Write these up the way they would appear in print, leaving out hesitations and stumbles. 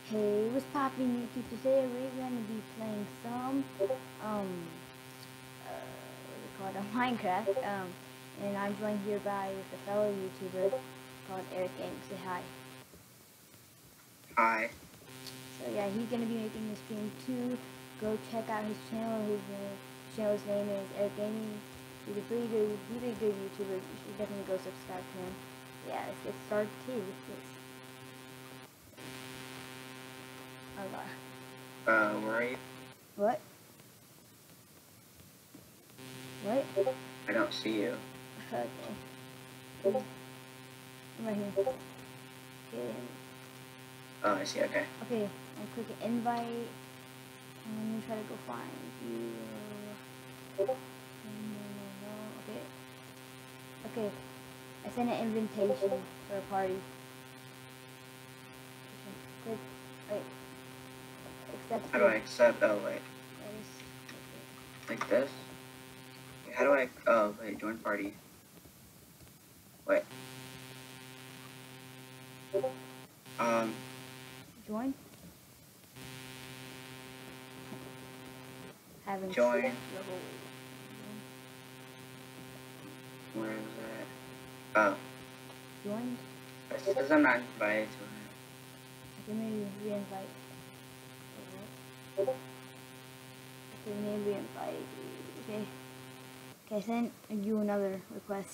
Hey, what's poppin' YouTube? Today we're gonna be playing some what is it called? Minecraft. And I'm joined here by with a fellow YouTuber called Eric Gaming. Say hi. Hi. So yeah, he's gonna be making this stream too. Go check out his channel. His channel's name is Eric Gaming. He's a pretty good YouTuber. You should definitely go subscribe to him. Yeah, let's get started with this. Oh god. Where are you? What? What? I don't see you. Okay. I'm right here. Okay. Oh, I see, okay. Okay, I'm clicking invite. And let me try to go find you. No. Okay. Okay. I sent an invitation for a party. Click. Wait. Accept. How do I accept? Oh, wait. Okay. Like this? Wait, how do I, oh, wait, join party. Wait. Join? Haven't Join. the whole. Where is it? Oh. Joined? It says I'm not invited to it. Okay, maybe re-invite. Okay, maybe re-invite. Okay. Okay, I sent you another request.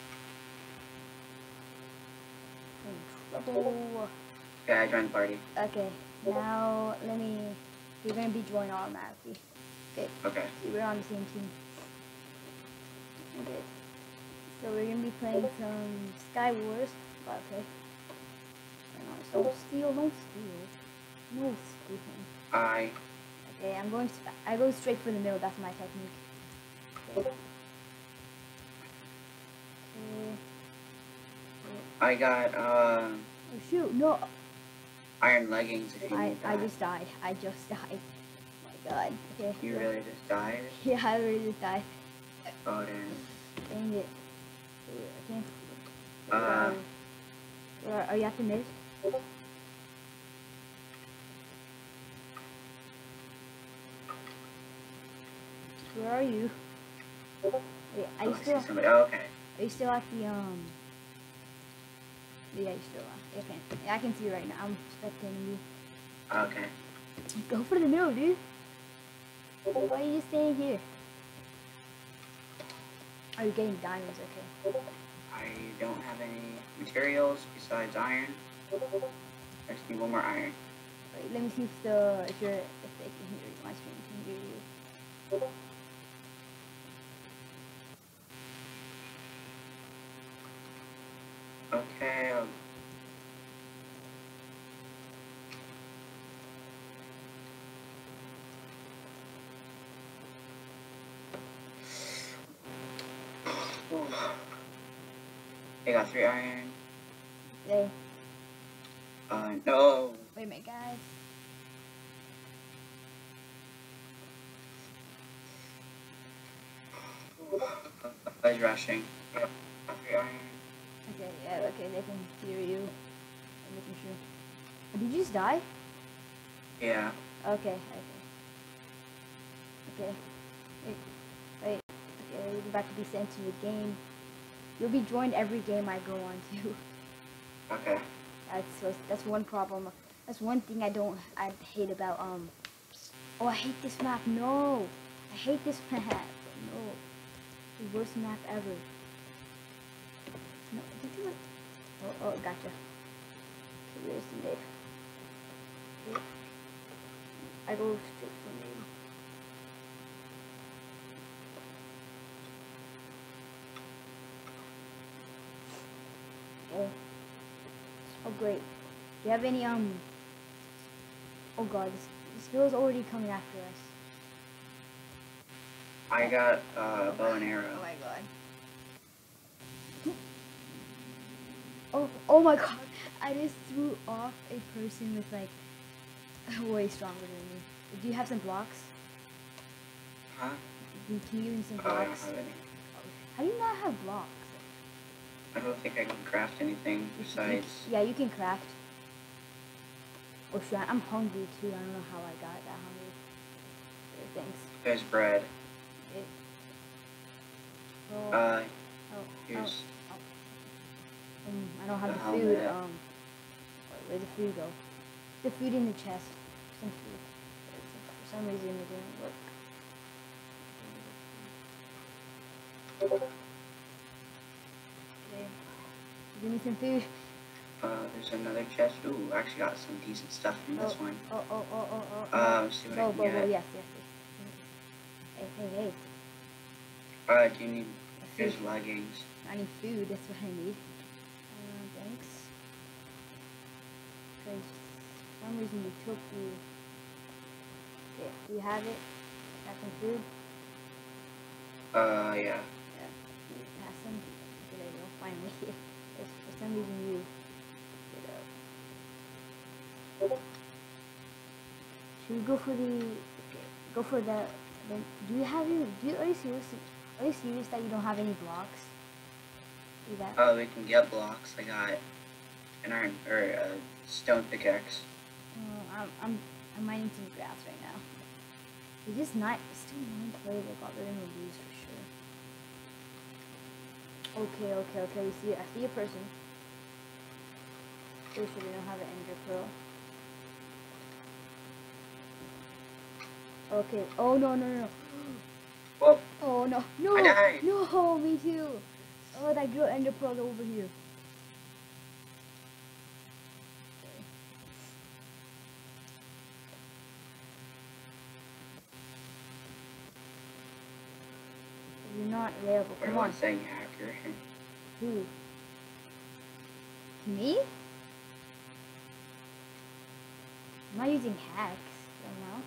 In trouble. Yeah, I joined party. Okay, now let me. You're gonna be joined automatically. Okay. Okay. See, we're on the same team. Okay. So we're gonna be playing some Sky Wars. Okay. Don't steal. Don't steal. No stealing. Okay, I go straight for the middle. That's my technique. Okay. I got, Oh shoot! No. iron leggings if you need that. I just died. I just died. Oh my god. Okay. You really just died? Yeah, I really just died. Oh, damn. Dang it. Okay. Are you at the mid? Where are you? Wait, are you still? Somebody. Oh, okay. Are you still at the Yeah, you're still at. Okay. Yeah, I can see you right now. I'm spectating you. Okay. Go for the middle, dude. Why are you just staying here? Are you getting diamonds? Okay. I don't have any materials besides iron. I just need one more iron. Wait, let me see if they can hear you. My stream can hear you. Okay. I got 3 iron. Hey. No. Wait a minute, guys. I was rushing. I got 3 iron. Okay, yeah, okay, they can hear you. I'm making sure. Did you just die? Yeah. Okay. Wait. Okay, you're about to be sent to the game. You'll be joined every game I go on to. Okay. That's one problem. That's one thing I hate about oh, I hate this map. No. I hate this map. No. The worst map ever. No, don't do it. Oh, gotcha. Okay, where's the mid? Okay. I go straight for mid. Okay. Oh great. Do you have any oh god, this girl's already coming after us. I got bow and arrow. Oh my god. Oh my god. I just threw off a person with like way stronger than me. Do you have some blocks? Huh? Can you give me some Oh, I don't blocks? have any. How do you not have blocks? I don't think I can craft anything besides. Yeah, you can craft. Oh shit, I'm hungry too. I don't know how I got that hungry. Thanks. There's bread. It, oh, Uh, oh, here's I don't have the the food. helmet. Where'd the food go? The food in the chest. Some food. For some reason it didn't work. Okay. Give me some food. There's another chest. Ooh, I actually got some decent stuff from this one. Let's see what I can get. Yes. Hey. Do you need, here's leggings. I need food, that's what I need. Thanks. Because for some reason you took the... Okay, do you have it? Got some food? Yeah. Yeah. You have some? Okay, there you go, finally. For some reason you... Should we go for the... Okay, go for the... Do you have any... Are you serious that you don't have any blocks? Do that? Oh, we can get blocks. I got an iron or a stone pickaxe. I'm mining some grass right now. It's just not. It's still 9 players. I got rid of these for sure. Okay. We see. I see a person. Pretty sure they don't have an ender pearl. Okay. Oh no. Whoa. Oh no. I died. No, me too. Oh, that girl ender pearl over here. You're not available. Come on. Saying hacker. Who? Me? I'm not using hacks right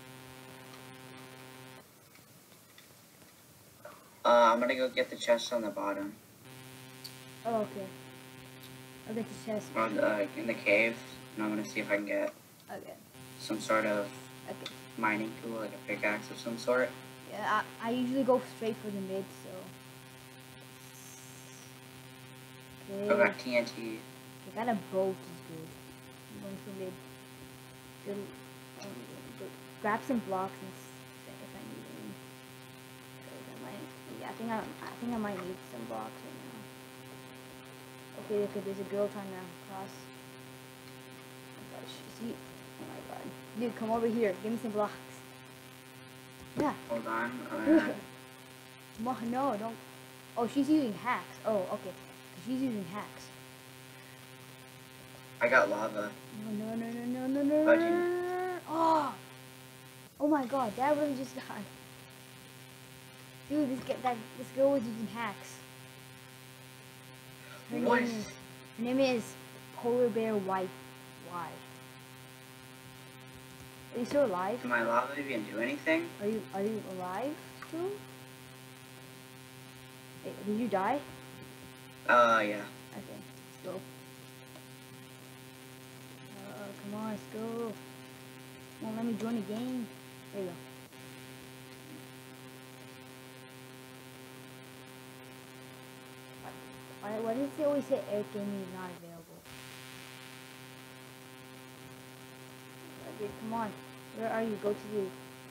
now. I'm gonna go get the chest on the bottom. Oh, okay. I'll get the chest. On in the cave, and I'm gonna see if I can get some sort of mining tool, like a pickaxe of some sort. Yeah, I usually go straight for the mid, so. Okay. I got TNT. I got a boat is good. I'm going for mid. Good. Grab some blocks and if I need any. I think I might need some blocks right now. Okay, there's a girl trying to cross. Oh gosh, see? Oh my god. Dude, come over here. Give me some blocks. Yeah. Hold on. No, don't. Oh, she's using hacks. Oh, okay. She's using hacks. I got lava. No. Oh my god, that really just died. Dude, this girl was using hacks. Her name is Polar Bear White. Why? Are you still alive? Did my lava even do anything? Are you alive still? Wait, did you die? Yeah. Okay, let's go. Come on, let's go. Won't let me join the game. There you go. Why does it always say Eric Gaming is not available? Dude, come on. Where are you? Go to the...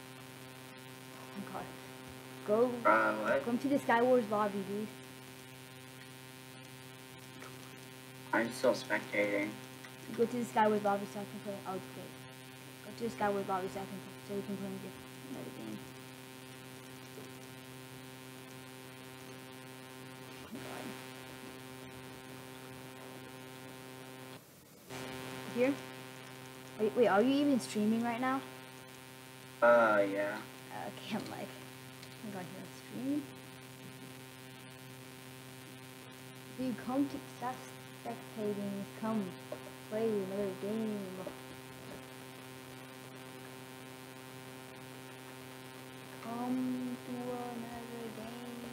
Oh my god. What? Come to the Skywars lobby, dude. I'm still spectating. Go to the Skywars lobby so I can play. Oh, okay. Go to the Skywars lobby so we can play another game. Oh my god. Here? Wait, are you even streaming right now? Yeah. Okay, I'm like, oh my god, you're on stream? Dude, come to stop spectating, come play another game. Come to another game.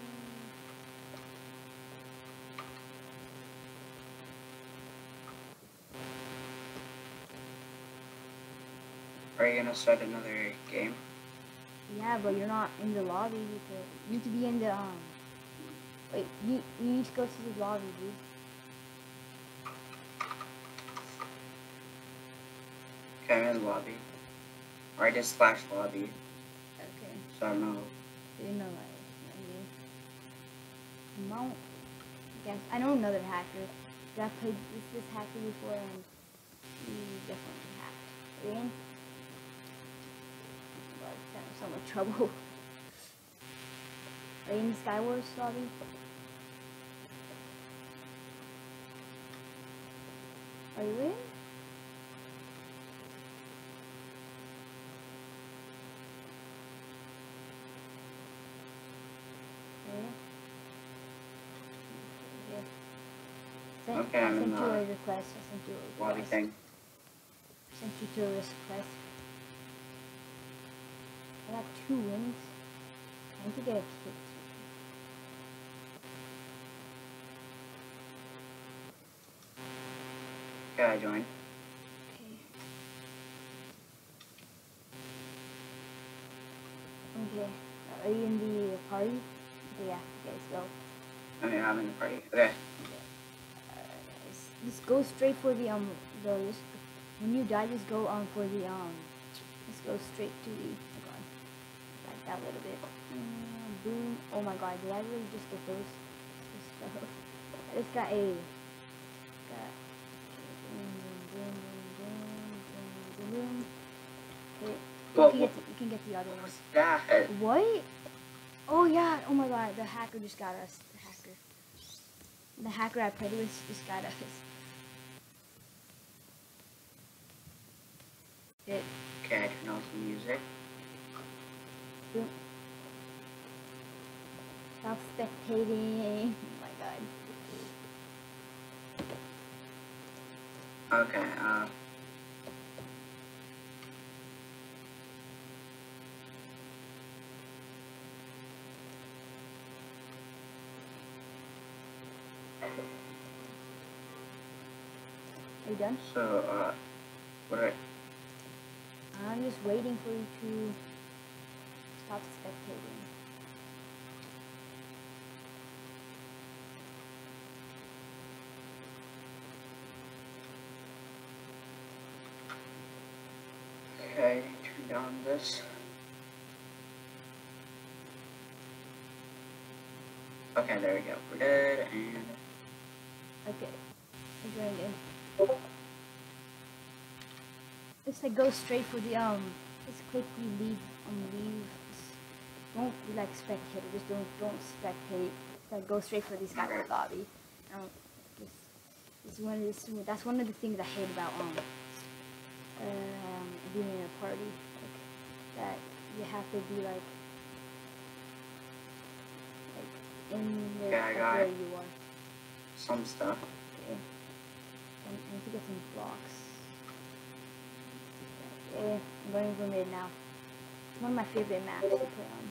Are you gonna start another game? Yeah, but you're not in the lobby. You need to be in the Wait, you need to go to the lobby, dude. Okay, I'm in the lobby. Or I just slash lobby. Okay. So I don't know. You know, like, Mount. Yes, I know another hacker. I played this hacker before, and he definitely hacked. Ian? But it's having so much trouble. Are you in the Skywars lobby? Are you in? Okay, I I'm sent in you the a request. I sent you a lobby request. thing. I sent you to a request. I got 2 wins. I need to get a kit. Okay, I joined. Okay. Are you in the party? Okay, yeah. Okay, let's go. Oh yeah, I'm in the party. Okay. Just go straight for the just, when you die, just go for the just go straight to the, oh god, like that little bit. Boom. Oh my god, did I really just get those stuff? I just got a okay. You can get the other one. What's that? What? Oh yeah, oh my god, the hacker just got us. The hacker I played with just got us. Okay, I turn on some music. Boom. Stop spectating. Oh my god. Okay, Are you done? So, what are I'm just waiting for you to stop spectating. Okay, turn down this. Okay, there we go. We're good, and... Okay. I joined in. Just like go straight for the just quickly leave just don't be like spectator, just don't spectate. Just like go straight for the Skyward lobby. That's one of the things I hate about being in a party. Like that you have to be like in the where you are. Some stuff. Okay. I need to get some blocks. Okay, I'm going for mid now. It's one of my favorite maps to play on.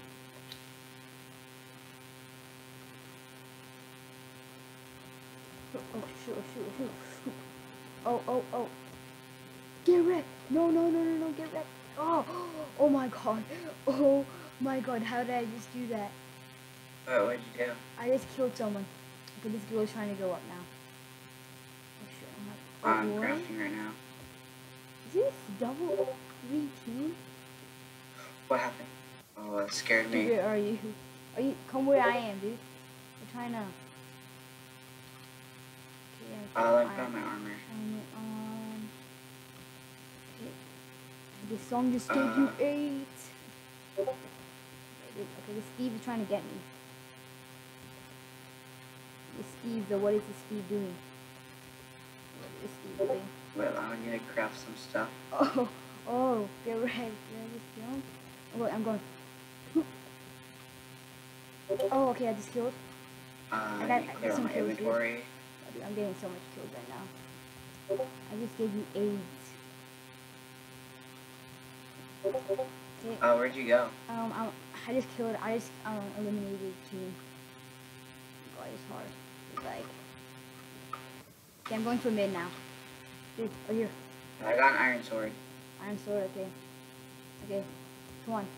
Oh shoot. Oh. Get wrecked! No, get wrecked! Oh my god. Oh my god, how did I just do that? What did you do? I just killed someone. Okay, this girl is trying to go up now. Oh shit, I'm crafting right now. Is this double 3 team? What happened? Oh, it scared me. Where are you? Come where I am, dude. We're trying to... Okay, I've got my armor. Okay. This song just gave you 8. Okay, this Steve is trying to get me. This Steve, though, what is this Steve doing? What is Steve doing? Well, I need to craft some stuff. Oh, get ready. Did I just kill him? Oh, wait, I'm going. Oh, okay, I just killed. I got some inventory. Dude, I'm getting so much kills right now. I just gave you AIDS. Okay. Oh, where'd you go? I just eliminated team. God, it's hard. It's like... Okay, I'm going for mid now. Dude, oh here. I got an iron sword. Iron sword, okay. Okay, come on.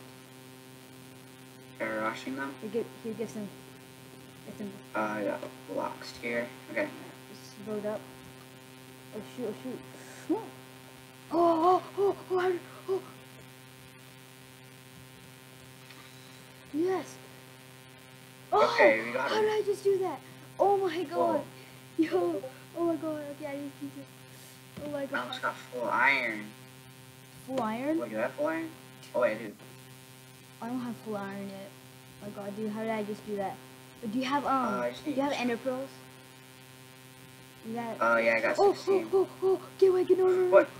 Are rushing them? Here, get some... I got blocks here. Okay. Just load up. Oh shoot. Oh, Okay, we got How did him. I just do that? Oh my god. Whoa. Yo. Oh my god. Okay, I just need to. Oh my I god. almost got full iron. Full iron? Wait, do I have full iron? Oh wait, I do. I don't have full iron yet. Oh my god, dude, how did I just do that? But do you have I just do need you have ender pearls? You got Oh yeah, I got 16. oh, get away, get over. What?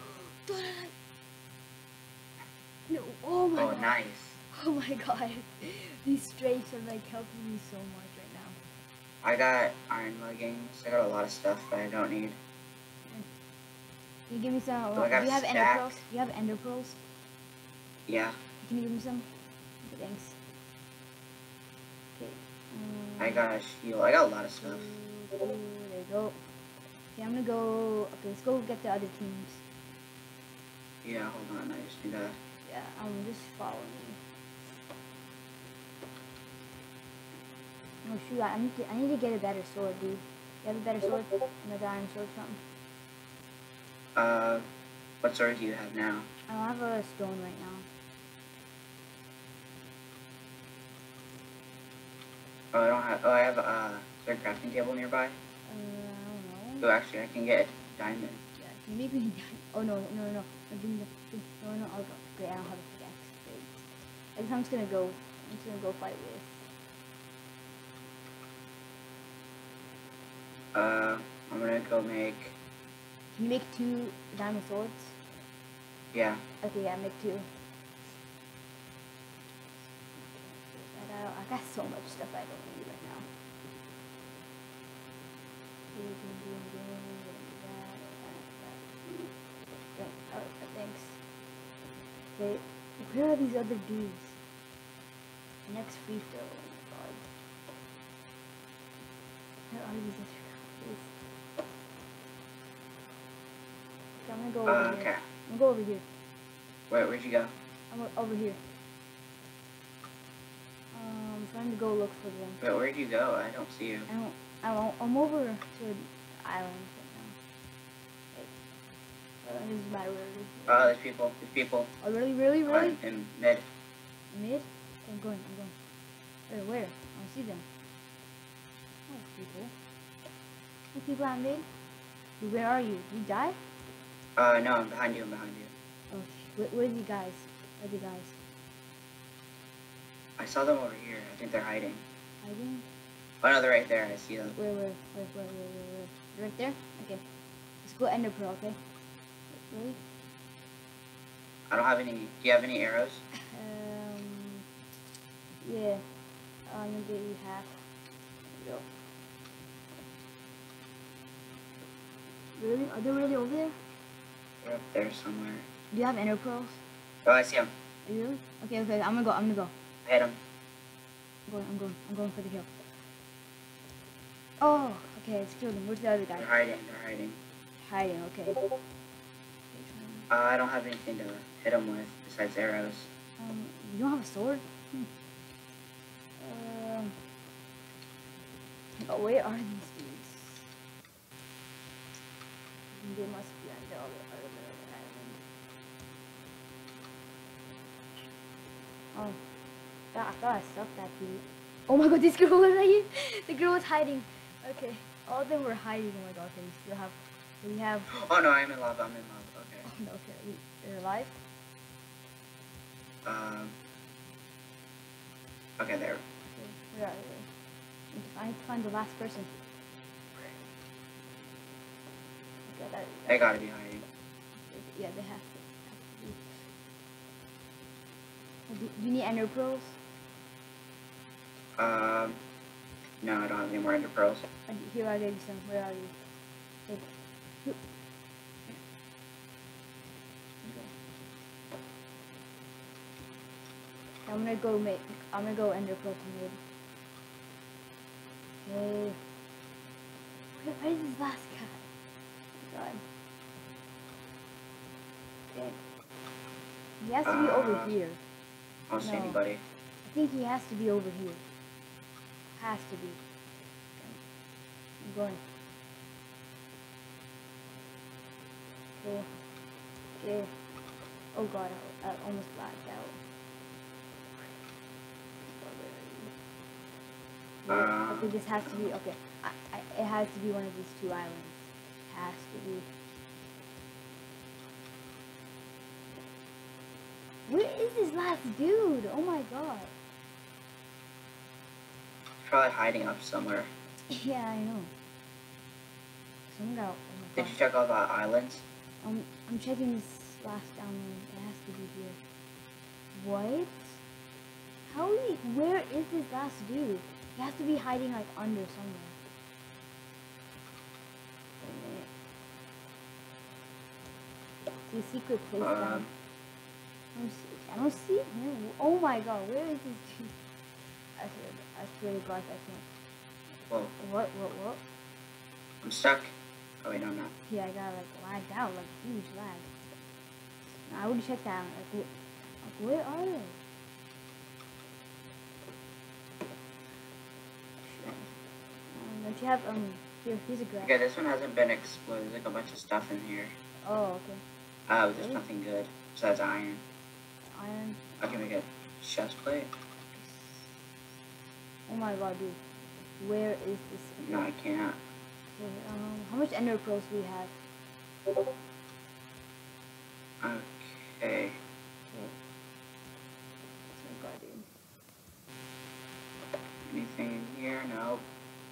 No, oh my Oh, god. nice. Oh my god. These strafes are like helping me so much right now. I got iron leggings. I got a lot of stuff that I don't need. Can you give me some? Do I got Do you have ender stack? pearls? Do you have ender pearls? Yeah. Can you give me some? Okay, thanks. Okay. I got a shield. I got a lot of stuff. There you go. Okay, I'm gonna go. Okay, let's go get the other teams. Yeah, hold on. I just need to. Yeah, just follow me. Oh shoot, I need to get a better sword, dude. You have a better sword? Another iron sword or something? What sword do you have now? I don't have a stone right now. Oh, I don't have. Oh, I have a sword crafting table nearby. I don't know. Oh, actually, I can get diamond. Yeah, can you make me oh no. No, give me the, no, I'll go. Great, I don't have a pickaxe. Great. I guess I'm just gonna go fight with. I'm gonna go make. Can you make 2 diamond swords? Yeah. Okay, yeah, make 2. I got so much stuff I don't need right now. Thanks. Okay, where are these other dudes? Next free throw. Oh my god. Where are these other guys? Okay, I'm gonna go over Okay. here. I'm gonna go over here. Where'd you go? I'm over here. I'm trying to go look for them. Wait, where'd you go? I don't see you. I'm over to an island right now. Wait. This is my road. Oh, there's people. There's people. Oh, really? Oh, in mid. Mid? I'm going. Where? I don't see them. Oh, people. Hey, people at mid? Dude, where are you? You die? No, I'm behind you. Okay. Where are the guys? Where are the guys? I saw them over here. I think they're hiding. Hiding? Oh no, they're right there. I see them. Where? Right there? Okay. Let's go ender pearl, okay? Really? I don't have any. Do you have any arrows? Yeah. I'm gonna give you half. There you go. Really? Are they really over there? They're up there somewhere. Do you have ender pearls? Oh, I see them. Are you really? Okay. I'm gonna go. I hit them. I'm going for the hill. Oh, okay, it's killed him. Where's the other guy? They're hiding. Hiding, okay. I don't have anything to hit them with besides arrows. You don't have a sword? Oh, where are these dudes? They must be on the other island. Oh, I thought I sucked that dude. Oh my god, this girl was hiding. The girl was hiding. Okay, all of them were hiding. Oh my god, okay, we have. Oh no, I'm in lava. Okay. Oh no, okay, they're alive. Okay, there. Okay, where are they? I need to find the last person. Okay, They gotta be hiding. Yeah, they have to. Do you need ender pearls? No, I don't have any more ender pearls. Here, I'll give you some. Where are you? Take. I'm gonna go ender pearl to mid. Okay. Where is this last guy? Oh my god. Okay. He has to be over here. I don't see anybody. I think he has to be over here. Has to be. I'm going. Okay. Oh god, I almost blacked out. Okay, this has to be, okay. It has to be one of these two islands. It has to be. Where is this last dude? Oh my god. He's probably hiding up somewhere. Yeah, I know. Someone got, oh my god. Did you check all the islands? I'm checking this last down there. It has to be here. What? Where is this last dude? He has to be hiding like under somewhere. Wait a minute. See a secret place down. I don't see him. Oh my god, where is this dude? I swear to God, I can't. Whoa. What? I'm stuck. Oh wait, no, I'm not. Yeah, I got like lagged out, like huge lag. I would check that. Like where are they? Don't you have here's a graph. Okay, this one hasn't been explored. There's like a bunch of stuff in here. Oh, okay. Oh, there's nothing good besides iron. Iron. I can make a chest plate. Oh my god, dude. Where is this? No, I can't. Okay, how much ender pearls do we have? Okay. Oh god, dude. Anything in here? No.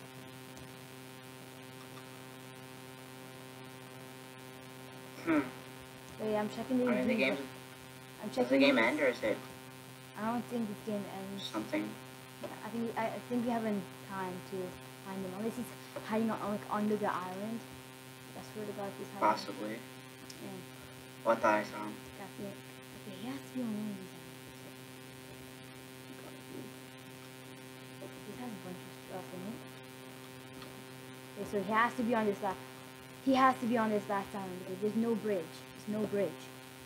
Wait, I'm checking the game. I'm checking. Does the game end or is it? I don't think this game ends. Something. I think we have time to find him unless he's hiding like under the island. I swear to God, he's hiding. Possibly. Yeah. Well, I thought I saw him. Okay, he has to be on one of these islands. This has a bunch of stuff in it. Okay, so he has to be on this last. He has to be on this last island because there's no bridge. There's no bridge.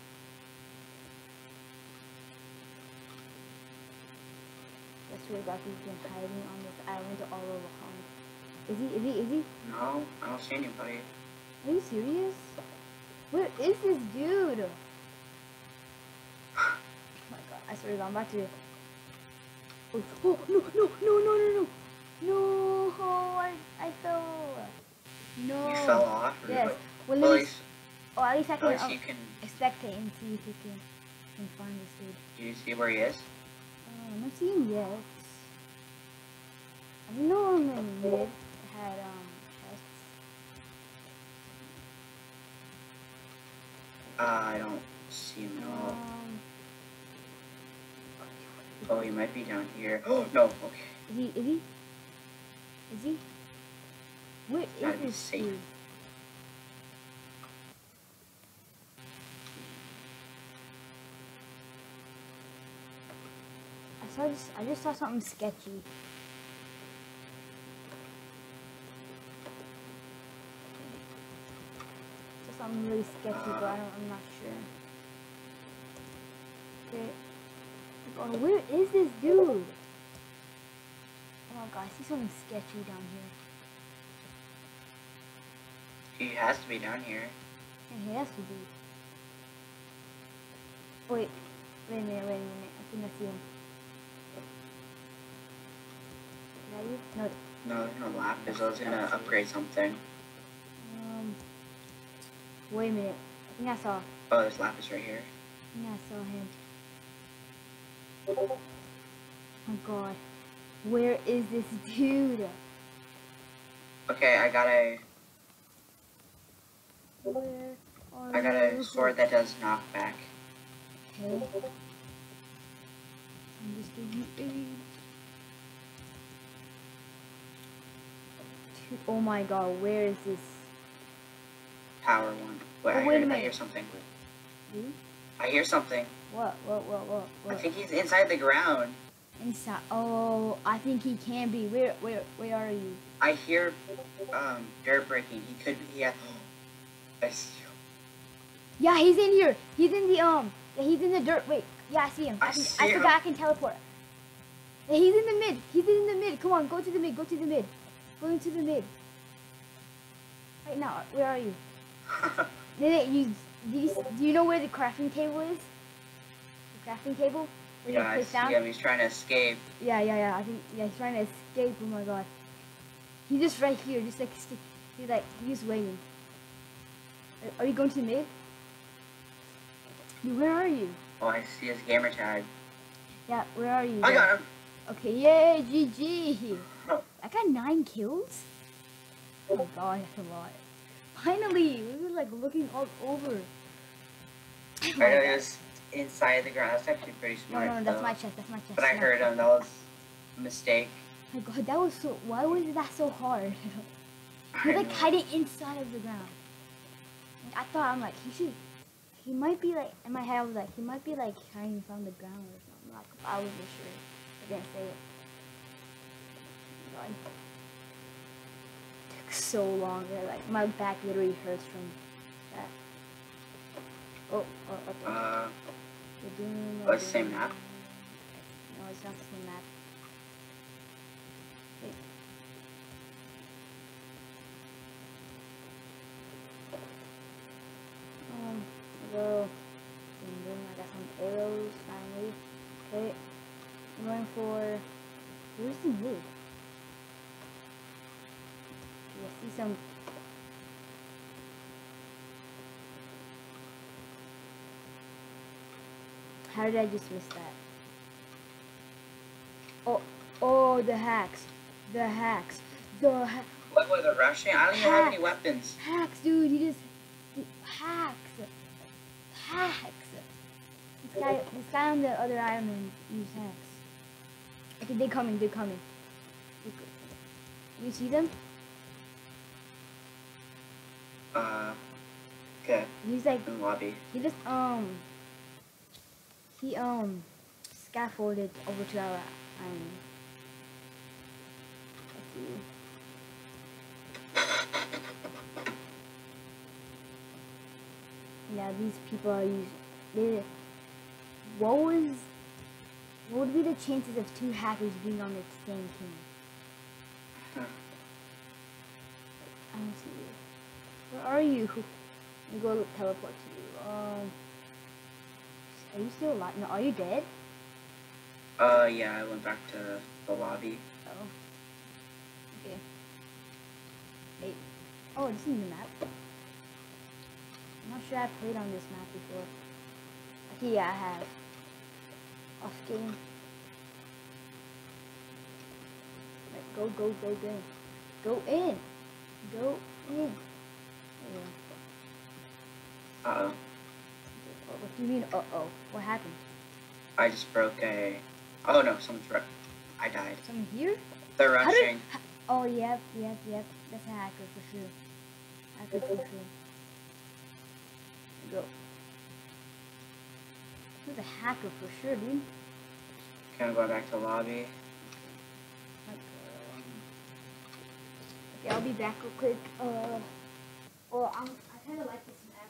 I swear to God, he's been hiding on this island all over Hong. Is he? No, I don't see anybody. Are you serious? Where is this dude? Oh my god, I swear to God, I'm about to... Oh, no, I fell. No. You fell off? Yes. Well, at least I can spectate and see if he can find this dude. Do you see where he is? I'm not seeing him yet. I didn't know I'm in mid. I had chests. I don't see him at all. Oh, he might be down here. Oh, no, okay. Is he? Where is this dude? I just saw something sketchy. Something really sketchy, but I'm not sure. Okay. Oh, where is this dude? Oh my god, I see something sketchy down here. He has to be down here. Yeah, he has to be. Oh, wait a minute. I think I see him. Is that you? No. No, there's no lapis. I was gonna upgrade something. Wait a minute. I think I saw. Oh, there's lapis right here. I think I saw him. Oh my god. Where is this dude? Okay, I got a sword that does knockback. Okay. I'm just giving you aid. Oh my god, where is this? Power one. Wait, I hear something. You? I hear something. What? I think he's inside the ground. Inside? Oh, I think he can be. Where are you? I hear, dirt breaking. He could be, yeah. I see him. Yeah, he's in here. He's in the, yeah, he's in the dirt. Wait, yeah, I see him. I forgot I can teleport. Yeah, he's in the mid. Come on, go to the mid. Go into the mid. Right now, where are you? Do you know where the crafting table is? The crafting table? Where you click down? Yeah, he's trying to escape. Yeah. I think he's trying to escape. Oh my god. He's just right here, just like he's waiting. Are you going to mid? Dude, where are you? Oh, I see his gamer tag. Yeah, where are you? I got him. Okay, yay, GG. I got 9 kills. Oh my god, that's a lot. Finally, we were like looking all over. I know he was inside the ground. That's actually pretty smart. No, that's my chest. That's my chest. But I heard him. That was a mistake. Oh my god, that was so. Why was that so hard? He's like hiding inside of the ground. I thought, I'm like, he might be like, in my head I was like, he might be like hiding from the ground or something. Like, I wasn't sure. I didn't say it. God. It took so long. Like, my back literally hurts from that. Okay. It's the same map? No, it's not the same map. Wait. Go. I got some arrows finally. Okay. I'm going for. Where's the move? I see some. How did I just miss that? Oh, the hacks. What was the rushing? I don't even have any weapons. Hacks, dude. He just. Hacks. This guy on the other island used hacks. Okay, they're coming. You see them? Okay. He's like in the lobby. He just scaffolded over to our island. Let's see. Now these people are using. What would be the chances of 2 hackers being on the same team? I don't see you. Where are you? Let me go teleport to you. Are you still alive? No, are you dead? Yeah, I went back to the lobby. Oh. Okay. Wait. Oh, this is the map. I'm not sure I've played on this map before. Okay, yeah, I have. Off game. Right, go in. Go in. Yeah. Uh-oh. What do you mean, uh-oh? What happened? I just broke a... Oh, no, someone's right. I died. Someone here? They're rushing. Oh, yep. That's a hacker for sure. Go. He's a hacker for sure, dude. Okay, I'm going back to the lobby. Okay, I'll be back real quick. I kind of like this map.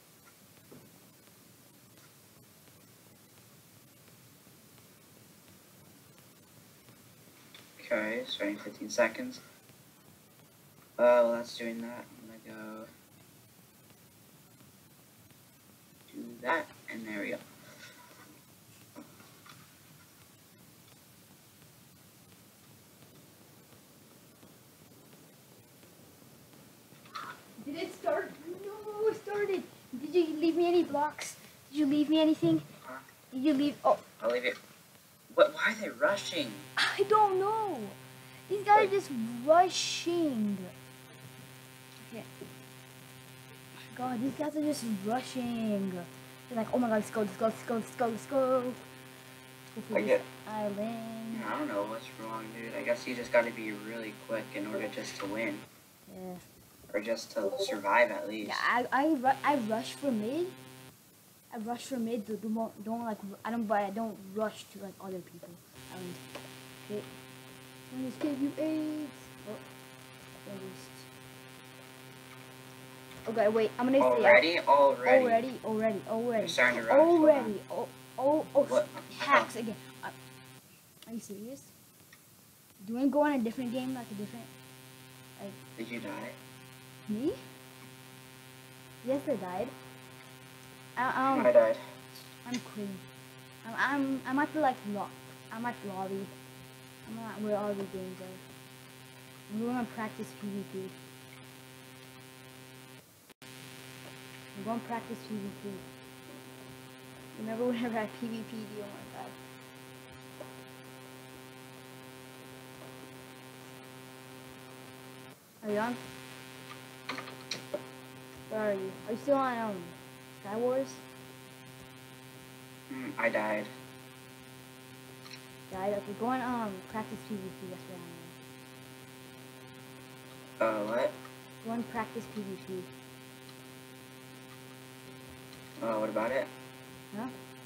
Okay, starting 15 seconds. Well, that's doing that. I'm gonna go do that, and there we go. Did it start? No, it started. Did you leave me any blocks? Did you leave me anything? Huh? Did you leave? Oh. I'll leave it. What? Why are they rushing? I don't know. These guys are just rushing. Okay. God, these guys are just rushing. They're like, oh my god, let's go. Go for this island. I don't know what's wrong, dude. I guess you just gotta be really quick in order just to win. Yeah. Or just to survive at least. Yeah, I rush for mid. I rush for mid. I don't rush to like other people. Okay. I'm just give you AIDS. Okay, wait. I'm gonna Already. You're starting to rush. Oh, hacks again. Are you serious? Do you want to go on a different game, like a different, like? Did you die? Me? Yes, I died. I died. I'm quitting. I'm at the I'm at lobby. I'm not where all the games are. I'm going to practice PvP. I'm going to practice PvP. Remember whenever I had PvP? Oh my god. Are you on? Where are you? Are you still on Sky Wars? I died. Died? Okay, go on practice PvP. That's where I'm on. What? Go on practice PvP. What about it? Huh?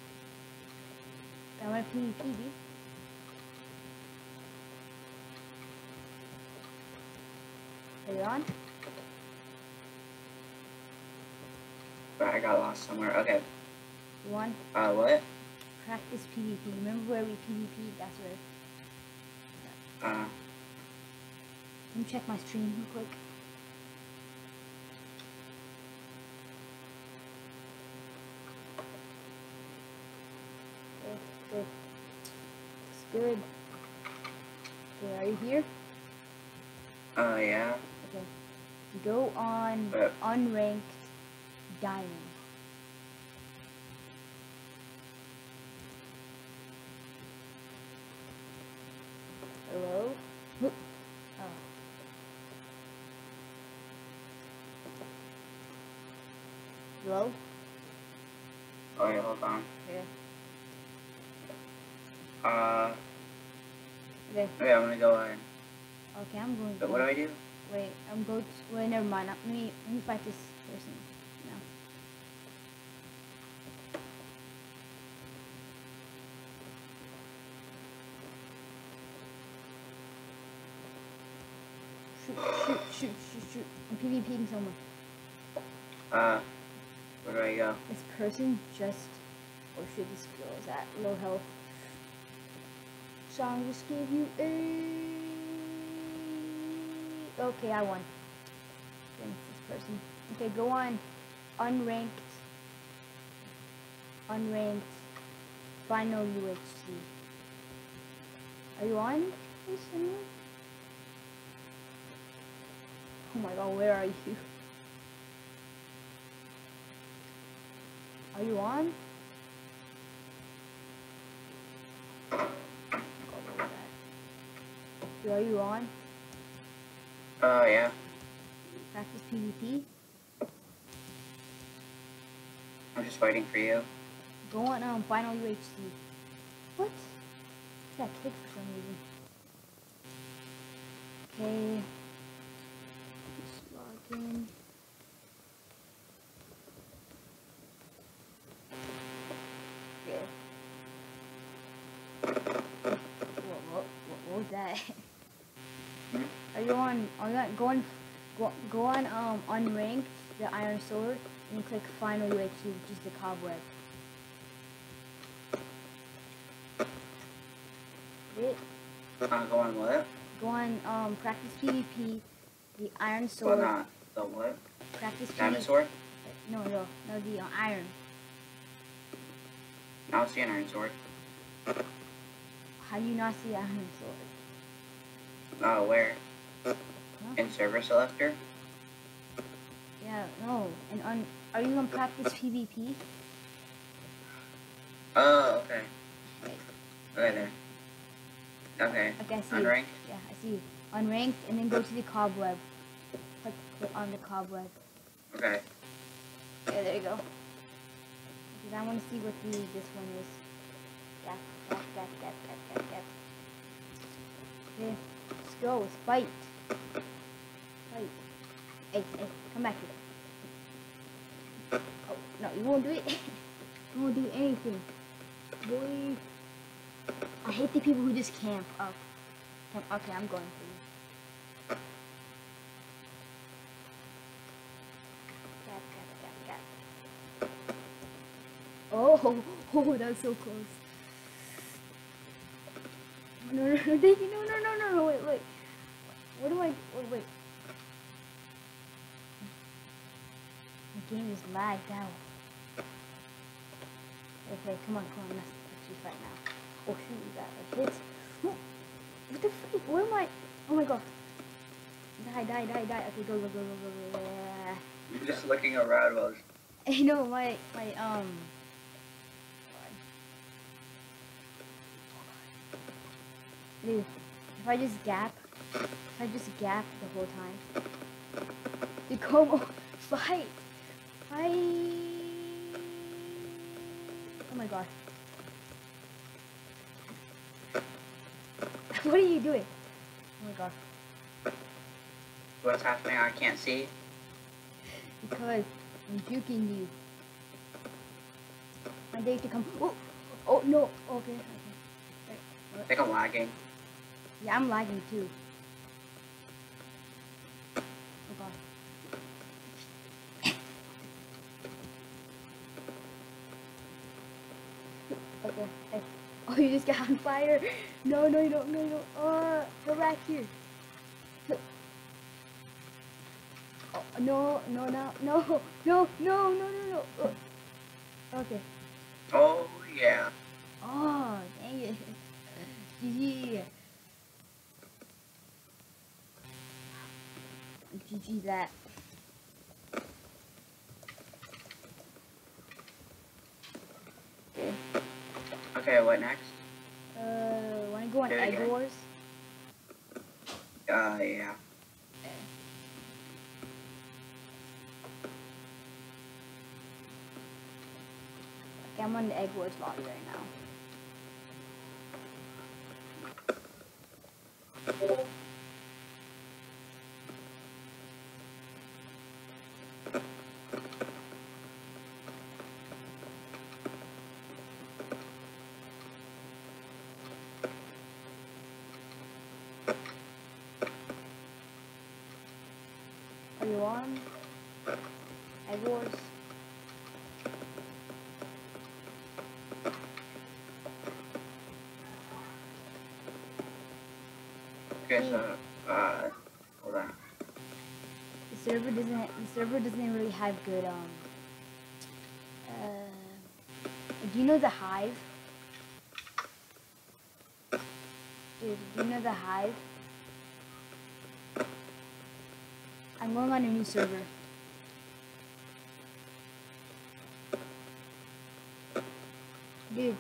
I want PvP, dude. Are you on? I got lost somewhere. Okay. You on? What? Practice PvP. Remember where we PvP? That's where. Let me check my stream real quick. Good. Looks good. Okay, are you here? Yeah. Okay. Go on unranked diamond. Hello? Oh. Hello? Oh, yeah, hold on. Yeah. Okay. Okay, I'm gonna go in. Okay, I'm going. But what do I do? Wait, I'm going to. Wait, never mind. Let me fight this person. No. Shoot. I'm PvPing someone. Where do I go? This person just. Oh shit, this girl is at low health. So I'll just give you a. Okay, I won. Against this person. Okay, go on. Unranked. Final UHC. Are you on? Oh my god, where are you? Are you on? Are you on? Yeah. Practice PvP? I'm just waiting for you. Go on final UHC. What? Got kicked for some reason. Okay. Just log in. Okay. What was that? Are you on? Go on unranked the Iron Sword and click final UHC, which is the cobweb. Wait. Go on what? Go on practice PvP, the Iron Sword. Well, not the what? Practice Diamond sword? No, the iron. I don't see an iron sword. How do you not see Iron Sword? Where? Huh? In server selector? Yeah, no. And are you on practice PvP? Oh, okay. Wait. Okay, there. Okay. Okay, I see. Unranked? Yeah, I see you. Unranked, and then go to the cobweb. Click on the cobweb. Okay. Yeah, there you go. Because I want to see what this one is. Gap. Okay, let's go. Let's fight. Hey, come back here. Oh, no, you won't do it. You won't do anything. Boy. I hate the people who just camp up. Okay, I'm going for you. Gap. Oh, that was so close. No, thank you. No, wait. What do I, wait. The game is lagged out. Okay, come on, actually fight now. Oh shoot, we got a hit. What the freak? Where am I? Oh my god. Die. Okay, go. You're just looking around while... You know, my dude, if I just gap the whole time. Dude, come on, fight! Oh my god. What are you doing? Oh my god. What's happening? I can't see. Because I'm juking you. My day to come. Oh no. Okay. I think I'm lagging. Yeah, I'm lagging too. Oh god. Okay. Hey. Oh, you just got on fire. No, you don't. Go back here. Oh, no. Okay. Oh, yeah. Oh, dang it. GG. GG that. Okay, what next? Wanna go on Egg Wars? Yeah. Okay, I'm on the Egg Wars lobby right now. Are you on? Egg Wars? Okay, so, hold on. The server doesn't really have good, do you know the Hive? Dude, do you know the Hive? I'm going on a new server. Dude.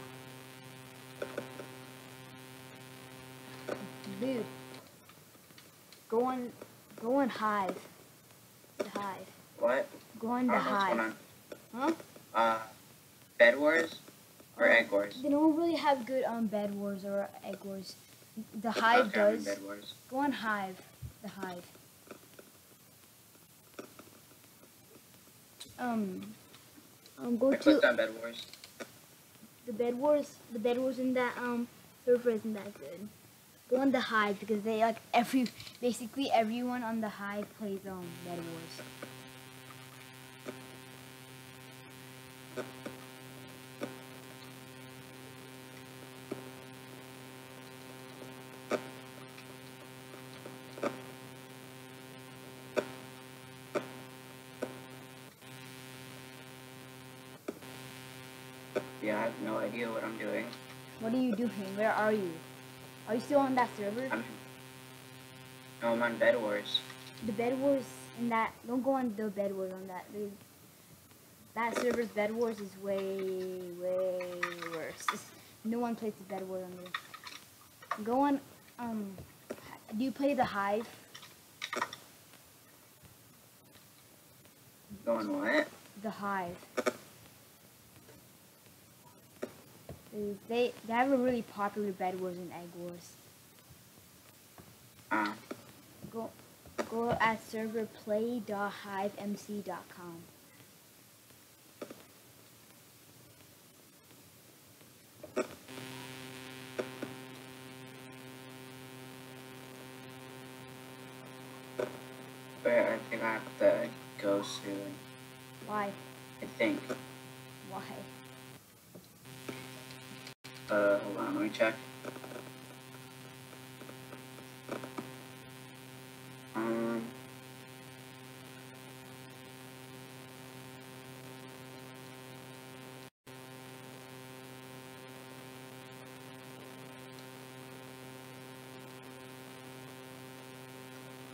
Go on Hive. The Hive. What? Go on the Hive. Huh? Bed Wars? Or Egg Wars? They don't really have good Bed Wars or Egg Wars. The Hive does. Bed Wars. Go on Hive. The Hive. Go I clicked on Bed Wars. The Bed Wars in that server isn't that good. Go on the Hive because they like basically everyone on the Hive plays Bed Wars. Yeah, I have no idea what I'm doing. What are you doing? Where are you? Are you still on that server? No, I'm on Bed Wars. The Bed Wars in that, don't go on the Bed Wars on that. That server's Bed Wars is way worse. No one plays the Bed Wars on there. Go on, do you play the Hive? Go on what? The Hive. They have a really popular Bed Wars and Egg Wars. Go at server play.hivemc.com. But I think I have to go soon. Why? I think. Why? Hold on, let me check.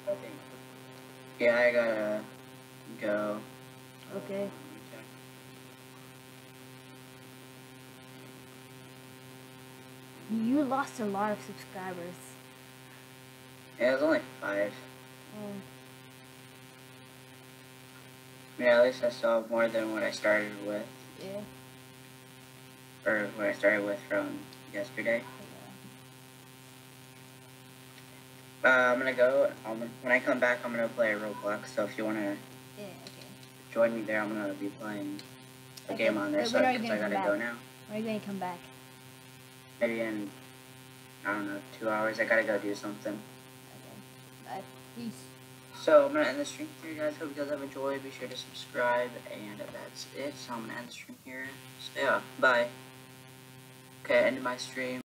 Yeah, I gotta go. Okay. You lost a lot of subscribers. Yeah, it was only 5. Oh. Yeah, at least I still have more than what I started with. Yeah. Or what I started with from yesterday. I'm gonna go. When I come back, I'm gonna play Roblox. So if you wanna join me there, I'm gonna be playing a game on there. So because I gotta go now. When are you gonna come back? Maybe in, I don't know, 2 hours. I gotta go do something. Okay. Bye. Peace. So I'm gonna end the stream here, guys. Hope you guys have enjoyed. Be sure to subscribe, and that's it. So I'm gonna end the stream here. So yeah, bye. Okay, ending my stream.